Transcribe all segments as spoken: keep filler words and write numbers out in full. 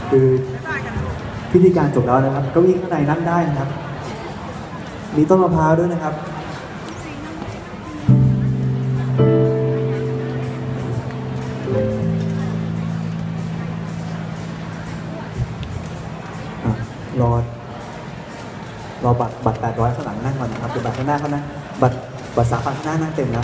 คือพิธีการจบแล้วนะครับเก้าอี้ข้างในนั่งได้นะครับมีต้นมะพร้าวด้วยนะครับรอรอบัตรบัตรแปดร้อยข้างหลังนั่งก่อนนะครับเดี๋ยวบัตรข้างหน้าเขานะบัตรบัตรสาขาข้างหน้านั่งเต็มนะ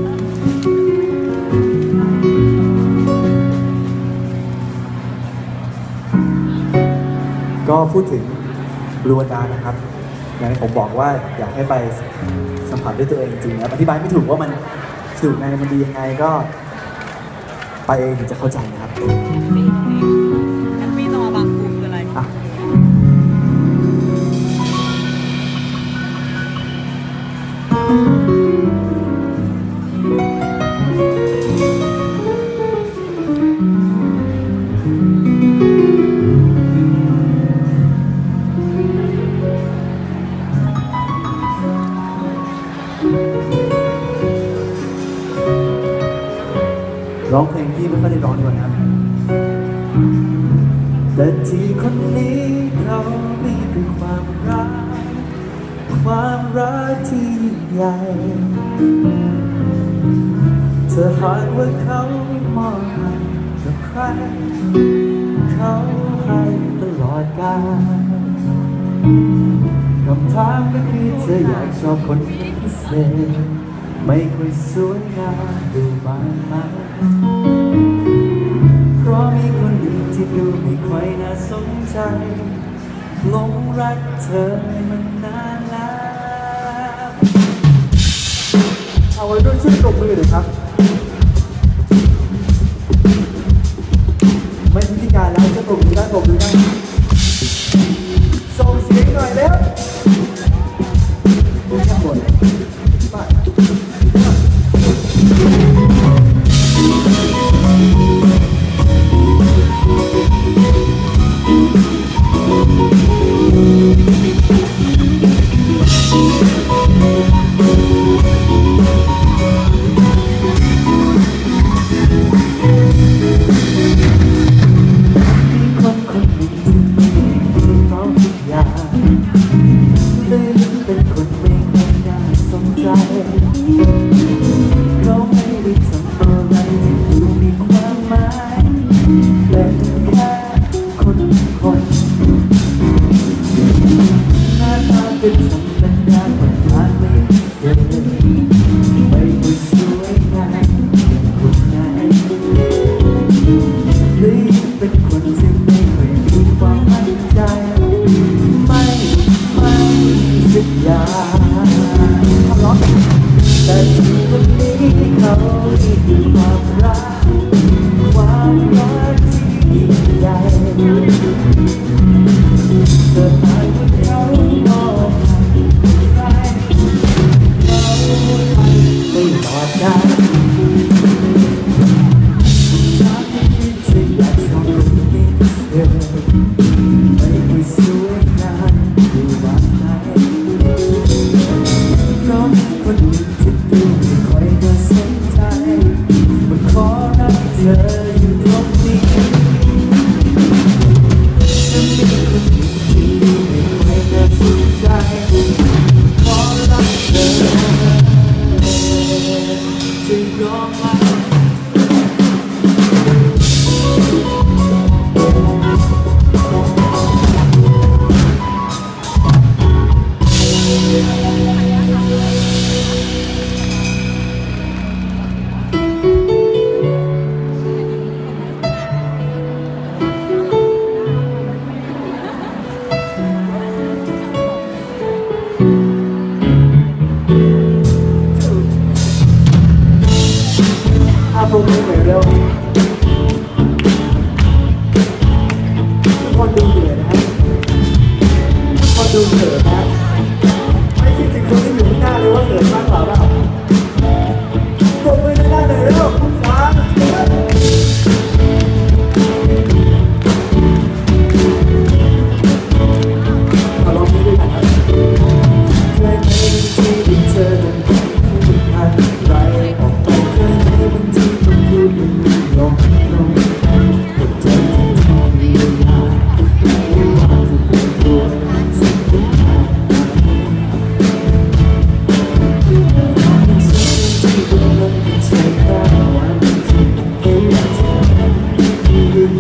ก็พูดถึงบลูดานะครับอย่างที่ผมบอกว่าอยากให้ไปสัมผัสด้วยตัวเองจริงนะอธิบายไม่ถูกว่ามันสนุกไงมันดียังไงก็ไปเองถึงจะเข้าใจนะครับงั้นพี่ต้องมาบางปูคืออะไรร้องเพลงที่ไม่ค่อยได้ร้องดีกว่านะแต่ที่คนนี้เขามีเป็นความรักความรักที่ยิ่งใหญ่เธอหากว่าเขามองให้กับใครเขาให้ตลอดกาลคำถามก็คือเธออยากชอบคนพิเศษไม่ค่อยสวยงามดูบ้างไหมเพราะมีคนอื่นที่ดูไม่ค่อยน่าสนใจหลงรักเธอมันนานแล้วเอาไว้ด้วยช่วยปรบมือหน่อยครับไม่พิธีการแล้วจะปรบมือได้ปรบมือได้ส่งเสียงหน่อยแล้วดูแค่หมดมาคนคนหนึ่งที่มีเขาทุกอย่าง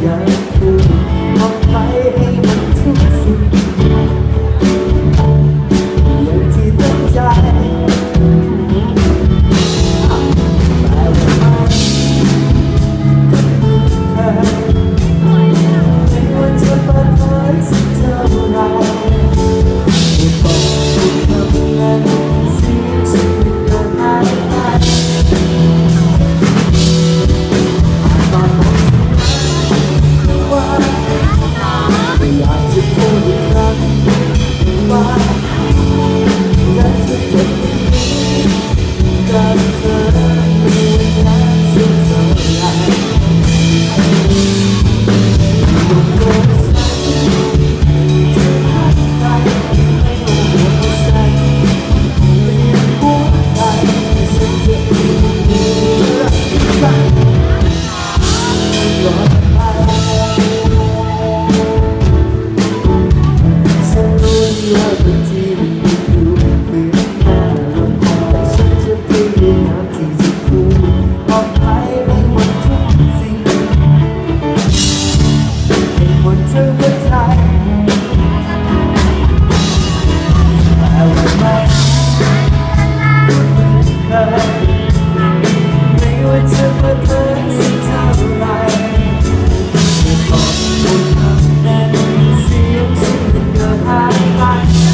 อยากพูดออกไปให้มันทุกสิ่งอย่างที่ตั้งใจแต่ว่ามันเธอไม่ว่าจะเปิดเผยสักเท่าไรไม่บอกทุกคำนั้นเสียงฉันก็หายไปตอนนั้นว่าไม่อยากจะพูดอีกครั้งว่าอยากจะเป็นกับเธอในวันนั้นสักเท่าไรตรงนั้นฉันจะรักใครไม่ต้องห่วงว่าฉันเปลี่ยนหัวใจฉันจะไม่มีรักฉันหลอดไปฉันรู้ว่าบางทีมันดูไม่น่ารำคาญฉันจะพยายามที่จะพูดออกไปให้หมดทุกสิ่งให้หมดทั้งหัวใจแต่ว่าไม่เหมือนเคยไม่ว่าจะเปิดเผยสักเท่าไรไม่บอกทุกคำนั้นเสียงฉันมันก็หายไป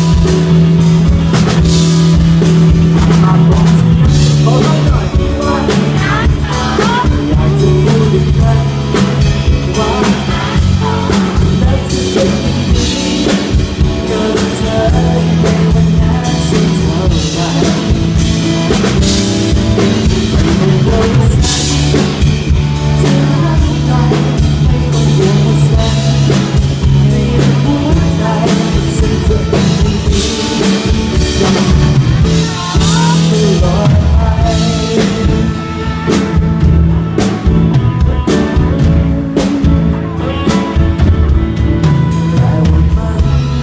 มาบอกฉันบอกเราหน่อยว่าอยากจะพูดอีกครั้งว่าน่าจะเป็นอย่างนี้กับเธอในวันนั้นสักเท่าไรไม่รู้ว่าฉันจะรักใครไม่ต้องห่วงว่าฉันในหัวใจฉันจะเป็นอย่างนี้ตลอดไปแต่ว่ามัน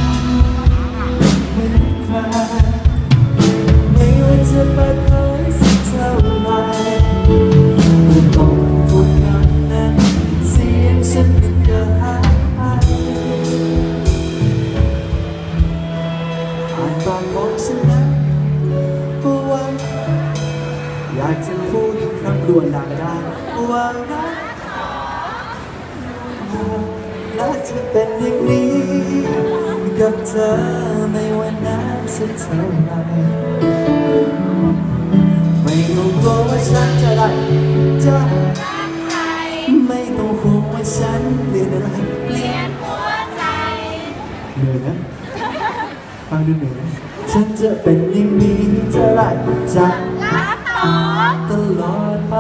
ไม่เคยไม่ว่าจะเปิดเผยสักเท่าไรไม่บอกทุกคำนั้นเสียงฉันมันก็หายไปอ่านปากของฉันนะว่าอยากจะพูดอีกครั้งรวนดังได้ว่ารักและจะเป็นอย่างนี้กับเธอไม่ว่านานสักเท่าไรไม่ต้องกลัวว่าฉันจะได้จะไม่ต้องห่วงว่าฉันเปลี่ยนอะไรเปลี่ยนหัวใจเหนื่อยนะฟังดูเหนื่อยนะฉันจะเป็นอย่างนี้เท่าไรจะรักตลอดไป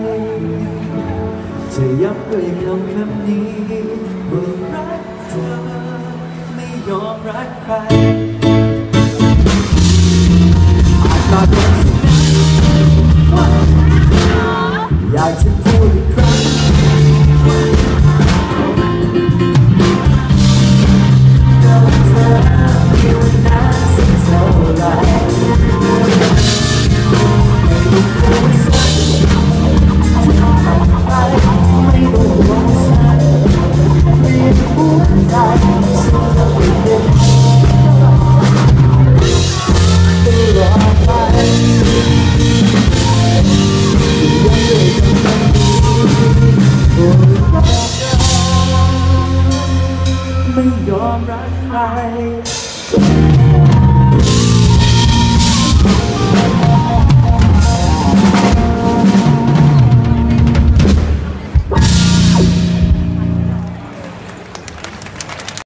จะย้ำด้วยคำคำนี้ว่ารักเธอไม่ยอมรักใครอาจมาเป็นสิ่งนั้นว่าอยากจะพูดอีกครั้งกับเธอในวันนั้นสักเท่าไรไม่ต้องกลัวว่าฉันจะทำอะไรไม่ต้องห่วงว่าฉันเปลี่ยนหัวใจฉันจะไม่เปลี่ยนตลอดไปยังเด็กยังไม่ยอมรักใคร